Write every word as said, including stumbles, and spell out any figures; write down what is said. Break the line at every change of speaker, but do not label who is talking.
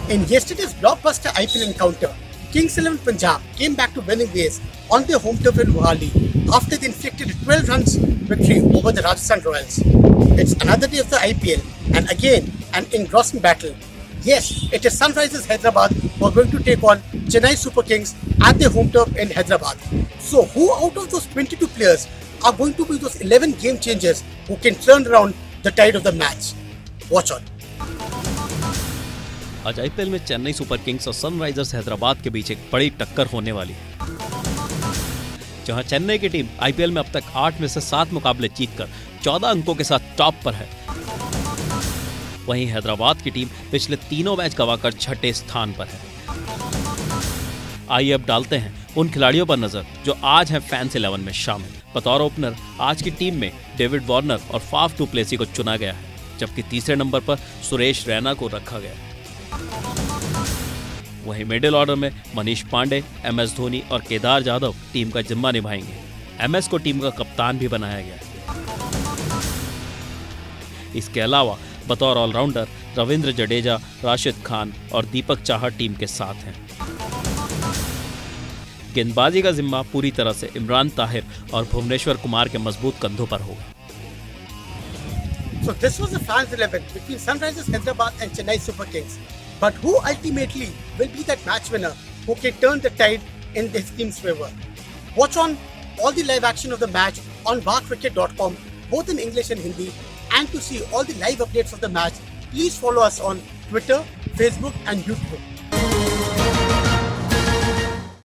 In yesterday's blockbuster I P L encounter, Kings eleven Punjab came back to winning ways on their home turf in Mohali after they inflicted a twelve runs victory over the Rajasthan Royals. It's another day of the I P L and again an engrossing battle. Yes, it is Sunrisers Hyderabad who are going to take on Chennai Super Kings at their home turf in Hyderabad. So who out of those twenty-two players are going to be those eleven game changers who can turn around the tide of the match? Watch on.
आज IPL में Chennai Super Kings और Sunrisers Hyderabad के बीच एक बड़ी टक्कर होने वाली है। जहां चेन्नई की टीम आईपीएल में अब तक आठ में से सात मुकाबले जीतकर चौदह अंकों के साथ टॉप पर है, वहीं हैदराबाद की टीम पिछले तीनों मैच गंवाकर छठे स्थान पर है। आइए अब डालते हैं उन खिलाड़ियों पर नजर जो आज हैं फैंस इलेवन में शामिल। बतौर ओपनर आज की टीम में डेविड वार्नर और फाफ डू प्लेसी को चुना गया है, जबकि तीसरे नंबर पर सुरेश रैना को रखा गया है। वहीं मिडिल ऑर्डर में मनीष पांडे, एम एस धोनी और केदार जाधव टीम का जिम्मा निभाएंगे। एमएस को टीम का कप्तान भी बनाया गया है। इसके अलावा बतौर ऑलराउंडर रविंद्र जडेजा, राशिद खान और दीपक चाहर टीम के साथ हैं। गेंदबाजी का जिम्मा पूरी तरह से इमरान ताहिर और भुवनेश्वर कुमार के मजबूत कंधों पर होगा।
So this was the fans eleven between Sunrisers Hyderabad and Chennai Super Kings. But who ultimately will be that match winner who can turn the tide in this team's favor? Watch on all the live action of the match on var cricket dot com, both in English and Hindi. And to see all the live updates of the match, please follow us on Twitter, Facebook and YouTube.